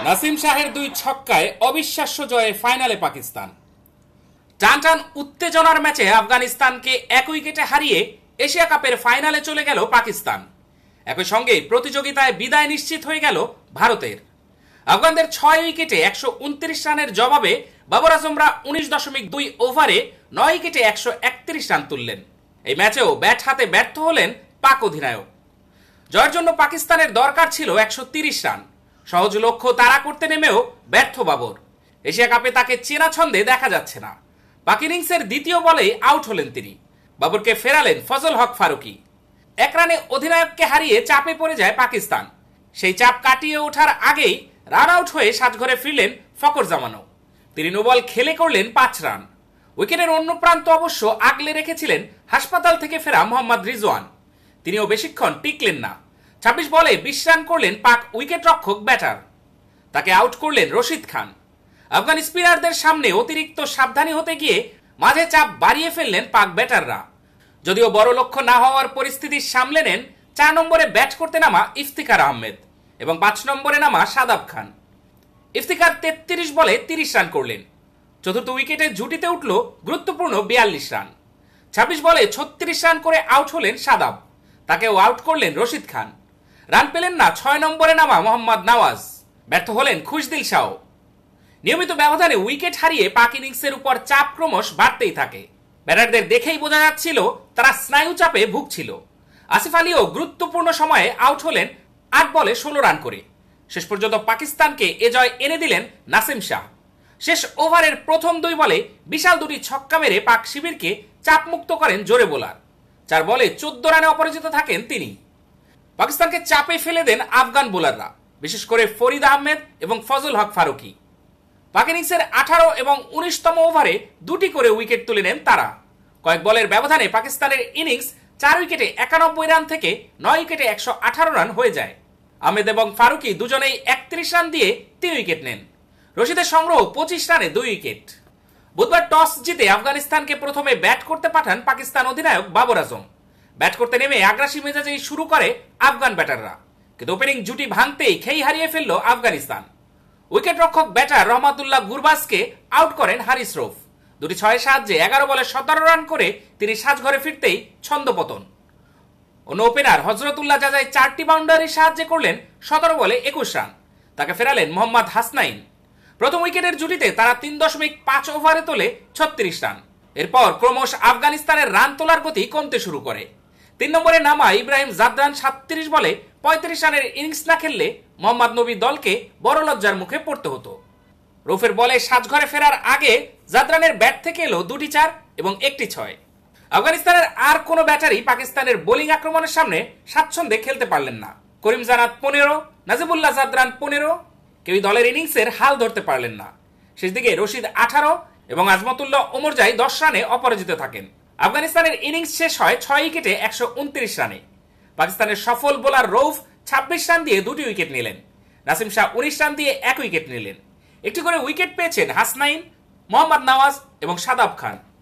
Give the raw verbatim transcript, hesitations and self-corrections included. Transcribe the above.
নাসিম শাহের দুই ছক্কায় অবিশ্বাস্য জয়ে ফাইনালে পাকিস্তান। টান টান উত্তেজনার ম্যাচে আফগানিস্তানকে এক উইকেটে হারিয়ে এশিয়া কাপের ফাইনালে চলে গেল পাকিস্তান। একই সঙ্গে প্রতিযোগিতায় বিদায় নিশ্চিত হয়ে গেল ভারতের। আফগানদের ছয় উইকেটে একশো উনত্রিশ রানের জবাবে বাবর আজমরা উনিশ দশমিক দুই ওভারে নয় উইকেটে একশো একত্রিশ রান তুললেন। এই ম্যাচেও ব্যাট হাতে ব্যর্থ হলেন পাক অধিনায়ক। জয়ের জন্য পাকিস্তানের দরকার ছিল একশো তিরিশ রান। সহজ লক্ষ্য তাড়া করতে নেমেও ব্যর্থ বাবর। এশিয়া কাপে তাকে চেনা ছন্দে দেখা যাচ্ছে না। পাক ইনিংসের দ্বিতীয় বলেই আউট হলেন তিনি। বাবরকে ফেরালেন ফজলহক ফারুকি। এক রানে অধিনায়ককে হারিয়ে চাপে পড়ে যায় পাকিস্তান। সেই চাপ কাটিয়ে ওঠার আগেই রান আউট হয়ে সাজঘরে ফিরলেন ফখর জামানও। তিনি নো বল খেলে করলেন পাঁচ রান। উইকেটের অন্য প্রান্ত অবশ্য আগলে রেখেছিলেন হাসপাতাল থেকে ফেরা মোহাম্মদ রিজওয়ান। তিনিও বেশিক্ষণ টিকলেন না। ছাব্বিশ বলে বিশ রান করলেন পাক উইকেট রক্ষক ব্যাটার। তাকে আউট করলেন রশিদ খান। আফগান স্পিনারদের সামনে অতিরিক্ত সাবধানী হতে গিয়ে মাঝে চাপ বাড়িয়ে ফেললেন পাক ব্যাটাররা। যদিও বড় লক্ষ্য না হওয়ার পরিস্থিতি সামলে নেন চার নম্বরে ব্যাট করতে নামা ইফতিকার আহমেদ এবং পাঁচ নম্বরে নামা শাদাব খান। ইফতিখার তেত্রিশ বলে তিরিশ রান করলেন। চতুর্থ উইকেটে জুটিতে উঠল গুরুত্বপূর্ণ বিয়াল্লিশ রান। ছাব্বিশ বলে ছত্রিশ রান করে আউট হলেন শাদাব। তাকেও আউট করলেন রশিদ খান। রান পেলেন না ছয় নম্বরে নামা মোহাম্মদ নওয়াজ। ব্যর্থ হলেন খুশদিল শাহ। নিয়মিত ব্যবধানে উইকেট হারিয়ে পাক ইনিংসের উপর চাপ ক্রমশ বাড়তেই থাকে। ব্যাটারদের দেখেই বোঝা যাচ্ছিল তারা স্নায়ু চাপে ভুগছিল। আসিফ আলীও গুরুত্বপূর্ণ সময়ে আউট হলেন আট বলে ষোলো রান করে। শেষ পর্যন্ত পাকিস্তানকে এ জয় এনে দিলেন নাসিম শাহ। শেষ ওভারের প্রথম দুই বলে বিশাল দুটি ছক্কা মেরে পাক শিবিরকে চাপমুক্ত করেন জোরে বোলার। চার বলে চোদ্দ রানে অপরাজিত থাকেন তিনি। পাকিস্তানকে চাপে ফেলে দেন আফগান বোলাররা, বিশেষ করে ফরিদ আহমেদ এবং ফজলহক ফারুকি। পাক ইনিংসের আঠারো এবং উনিশতম ওভারে দুটি করে উইকেট তুলে নেন তারা। কয়েক বলের ব্যবধানে পাকিস্তানের ইনিংস চার উইকেটে একানব্বই রান থেকে নয় উইকেটে একশো আঠারো রান হয়ে যায়। আহমেদ এবং ফারুকি দুজনেই একত্রিশ রান দিয়ে তিন উইকেট নেন। রশিদের সংগ্রহ পঁচিশ রানে দুই উইকেট। বুধবার টস জিতে আফগানিস্তানকে প্রথমে ব্যাট করতে পাঠান পাকিস্তান অধিনায়ক বাবর আজম। ব্যাট করতে নেমে আগ্রাসী মেজাজেই শুরু করে আফগান ব্যাটাররা, কিন্তু ওপেনিং জুটি ভাঙতেই খেই হারিয়ে ফেলল আফগানিস্তান। উইকেট রক্ষক ব্যাটার রহমাতুল্লাহ গুরবাজকে আউট করেন হারিস রৌফ। দুটি ছয়ের সাহায্যে এগারো বলে সতেরো রান করে তিনি সাজঘরে ফিরতেই ছন্দপতন। অন্য ওপেনার হজরতুল্লাহ জাজাই চারটি বাউন্ডারির সাহায্যে করলেন সতেরো বলে একুশ রান। তাকে ফেরালেন মোহাম্মদ হাসনাইন। প্রথম উইকেটের জুটিতে তারা তিন দশমিক পাঁচ ওভারে তোলে ছত্রিশ রান। এরপর ক্রমশ আফগানিস্তানের রান তোলার গতি কমতে শুরু করে। তিন নম্বরে নামা ইব্রাহিম জাদরান সাতত্রিশ বলে পঁয়ত্রিশ রানের ইনিংস না খেললে মোহাম্মদ নবী দলকে বড় লজ্জার মুখে পড়তে হতো। রৌফের বলে সাজঘরে ফেরার আগে জাদরানের ব্যাট থেকে এলো দুটি চার এবং একটি ছয়। আফগানিস্তানের আর কোনো ব্যাটারই পাকিস্তানের বোলিং আক্রমণের সামনে স্বাচ্ছন্দ্যে খেলতে পারলেন না। করিম জানাত পনেরো, নাজিবুল্লাহ জাদরান পনেরো, কেউই দলের ইনিংসের হাল ধরতে পারলেন না। শেষ দিকে রশিদ আঠারো এবং আজমতুল্লাহ ওমরজাই দশ রানে অপরাজিত থাকেন। আফগানিস্তানের ইনিংস শেষ হয় ছয় উইকেটে একশো উনত্রিশ রানে। পাকিস্তানের সফল বোলার রৌফ ছাব্বিশ রান দিয়ে দুটি উইকেট নিলেন। নাসিম শাহ উনিশ রান দিয়ে এক উইকেট নিলেন। একটি করে উইকেট পেয়েছেন হাসনাইন, মোহাম্মদ নওয়াজ এবং শাদাব খান।